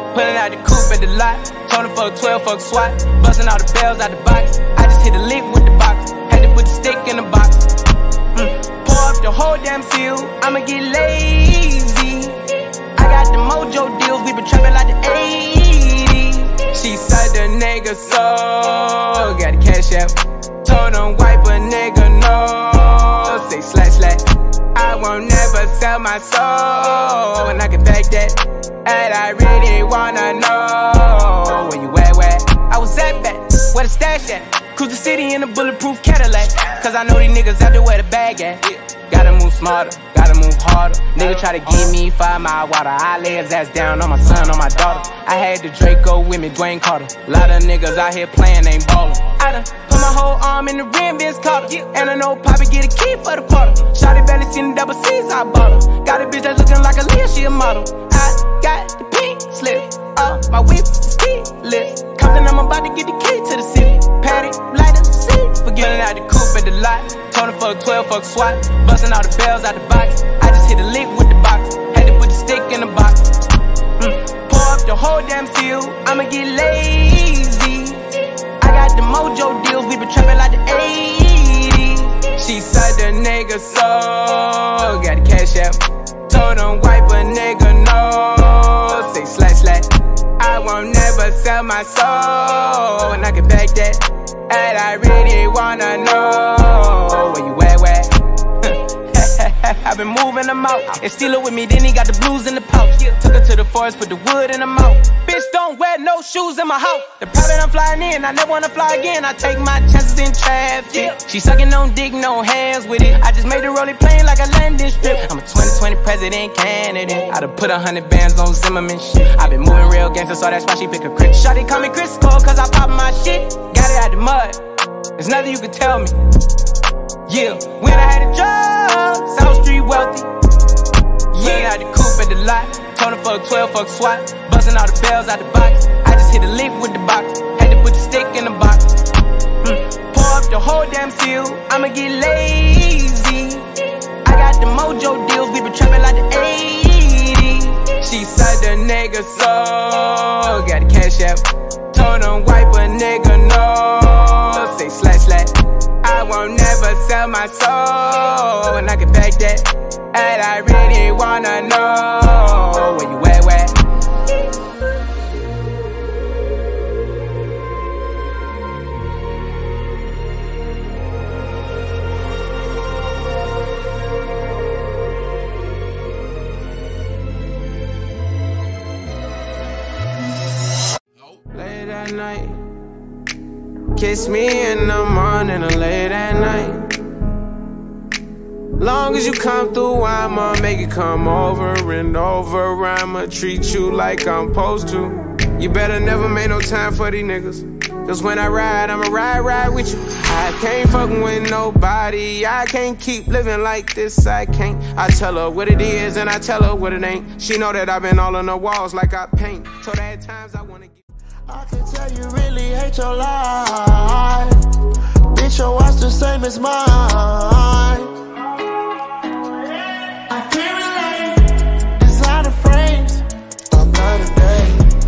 Pullin out the coupe at the lot. Told him fuck 12, fuck SWAT. Bustin all the bales out the box. I just hit a lick with the box. Had to put the stick in the box. Pour up the whole damn seal. I'ma get lazy. I got the mojo-deals. We been trappin' like the 80s. She said the nigga so. Got the cash out. Told him wipe a nigga no. Say slatt, slatt. I won't never sell my soul. And I can back that. And I really wanna know where you at, where? I was at back, where the stash at? Cruise the city in a bulletproof Cadillac. Cause I know these niggas out there where the bag at. Gotta move smarter, gotta move harder. Nigga try to give me 5 mile water. I lay his ass down on my son, on my daughter. I had the Draco with me, Dwayne Carter. Lotta niggas out here playing, ain't ballin'. I done put my whole arm in the rim, Vince Carter. And I know Poppy get a key for the quarter. Shawty barely seen the double C's, I bought her. Got a bitch that's looking like a Leah, she a model. I got the pink slip, my whip is keyless. Compton, I'm about to get the key to the city. Patty, light up the seat. Forgetting out the coupe at the lot. Told him fuck 12, fuck SWAT. Bustin all the bales out the box. I just hit a lick with the box. Had to put the stick in the box. Pour up the whole damn seal. I'ma get lazy. I got the mojo-deals. We been trappin' like the 80s. She said the nigga so. Got the cash out. Told him wipe a nigga no. Say slatt, slatt. I won't never sell my soul. And I can back that. And I really wanna know where you at, where? I've been moving them out. And steal it with me, then he got the blues in the pouch. Took her to the forest, put the wood in the mouth. Bitch, don't wear no shoes in my house. The private I'm flying in, I never wanna fly again. I take my chances in traffic. She sucking on dick, no hands with it. I just made the rolling plane like a landing strip. I'm a 2020 president candidate. I done put 100 bands on Zimmerman shit. I been moving real gangster, so that's why she pick a crit. Shawty call me Crisco, cause I pop my shit. Got it out the mud, there's nothing you can tell me. Yeah, when I had a job, South Street wealthy. Yeah, I had the coupe at the lot. Told him fuck 12, fuck SWAT. Bustin all the bales out the box. I just hit a lick with the box. Had to put the stick in the box. Pour up the whole damn seal. I'ma get lazy. I got the mojo-deals. We been trappin' like the 80s. She said the nigga so. Got the cash out. Told him wipe a nigga no. Say slatt, slatt. I won't never sell my soul. And I can back that. And I really wanna know where you at, where? Late at night. Kiss me in the morning or late at night. Long as you come through, I'ma make it come over and over. I'ma treat you like I'm supposed to. You better never make no time for these niggas. Cause when I ride, I'ma ride with you. I can't fucking with nobody. I can't keep living like this, I can't. I tell her what it is and I tell her what it ain't. She know that I've been all on the walls like I paint. Told her at times I wanna get. I can tell you really hate your life. Bitch, your watch the same as mine. I can't relate. Design the frames. I'm not a day.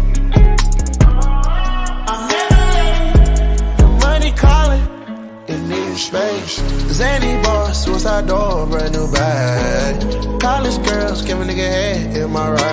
I'm never late. The money calling. It needs space. Zany boss, suicide door, brand new bag. College girls, give a nigga head in my right.